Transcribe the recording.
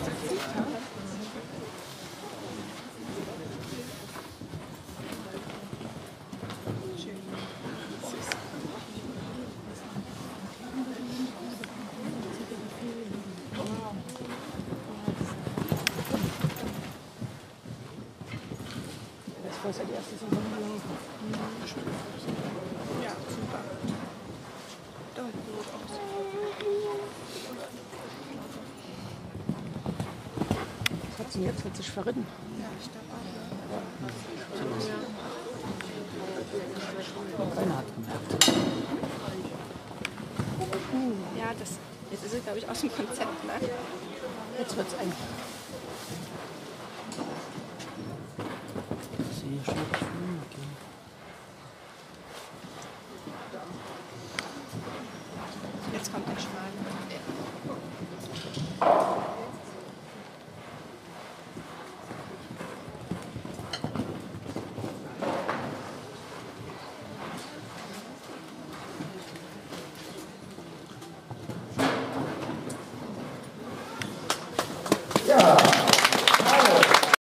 Das ist ja die erste Saison. Ja, super. Da hinten rot aus. Was hat sie denn jetzt? Hat sich verritten? Ja, ich glaube auch. Keiner hat gemerkt. Ja, jetzt ist es, glaube ich, aus dem Konzept, ne? Jetzt wird's eng. Sie steht schön. Jetzt kommt der Schwan. Ja,